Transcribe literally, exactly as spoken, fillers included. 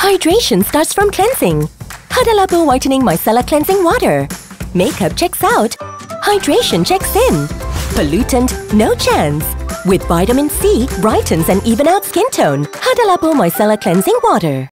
Hydration starts from cleansing. Hada Labo Whitening Micellar Cleansing Water. Makeup checks out. Hydration checks in. Pollutant, no chance. With vitamin C, brightens and even out skin tone. Hada Labo Micellar Cleansing Water.